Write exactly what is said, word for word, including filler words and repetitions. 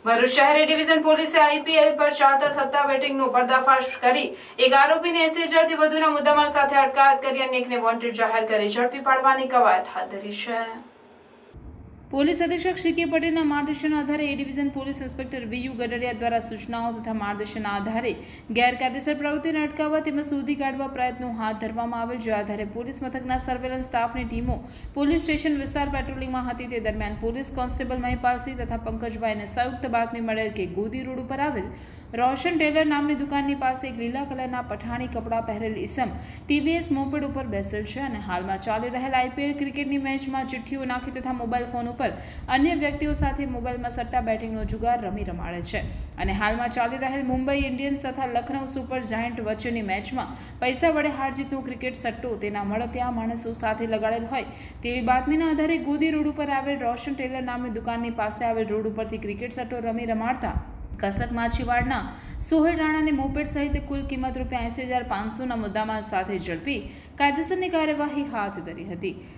ભરૂચ શહેરી ડિવિઝન પોલીસે આઈપીએલ પર ચાલતા સટ્ટા બેટિંગનો પર્દાફાશ કરી એક આરોપીને એસી હજારથી વધુના મુદ્દામાલ સાથે અટકાયત કરી અને એકને વોન્ટેડ જાહેર કરી ઝડપી પાડવાની કવાયત હાથ ધરી છે। પોલીસ અધિક્ષક સી કે પટેલના માર્ગદર્શનના આધારે A division police inspector V ગડરિયા દ્વારા સૂચનાઓ તથા માર્ગદર્શનના આધારે ગેરકાયદેસર પ્રવૃત્તિને અટકાવવા તેમજ શોધી કાઢવા પ્રયત્નો હાથ ધરવામાં આવેલ, જે આધારે પોલીસ મથકના સર્વેલન્સ સ્ટાફની ટીમો પોલીસ સ્ટેશન વિસ્તાર પેટ્રોલિંગમાં હતી। તે દરમિયાન પોલીસ કોન્સ્ટેબલ મહિપાલસિંહ તથા પંકજભાઈને સંયુક્ત બાતમી મળેલ કે ગોદી રોડ ઉપર આવેલ રોશન ટેલર નામની દુકાનની પાસે એક લીલા કલરના પઠાણી કપડાં પહેરેલ ઈસમ ટીવીએસ મોપેડ ઉપર બેસેલ છે અને હાલમાં ચાલી રહેલ આઈપીએલ ક્રિકેટની મેચમાં ચિઠ્ઠીઓ નાખી તથા મોબાઈલ ફોન ઉપર અન્ય વ્યક્તિઓ સાથે મોબાઈલમાં સટ્ટા બેટિંગનો જુગાર રમી રમાડે છે અને હાલમાં ચાલી રહેલ મુંબઈ ઇન્ડિયન્સ તથા લખનઉ સુપર જાયન્ટ વચ્ચેની મેચમાં પૈસા વડે હાર જીતનો ક્રિકેટ સટ્ટો તેના મળતિયા માણસો સાથે લગાડેલ હોય તેવી બાતમીના આધારે ગોદી રોડ ઉપર આવેલ રોશન ટેલર નામની દુકાનની પાસે આવેલ રોડ ઉપરથી ક્રિકેટ સટ્ટો રમી રમાડતા કસક માછીવાડના સોહેલ રાણાને મોપેડ સહિત કુલ કિંમત રૂપિયા એસી હજાર પાંચસોના મુદ્દામાલ સાથે ઝડપી કાયદેસરની કાર્યવાહી હાથ ધરી હતી।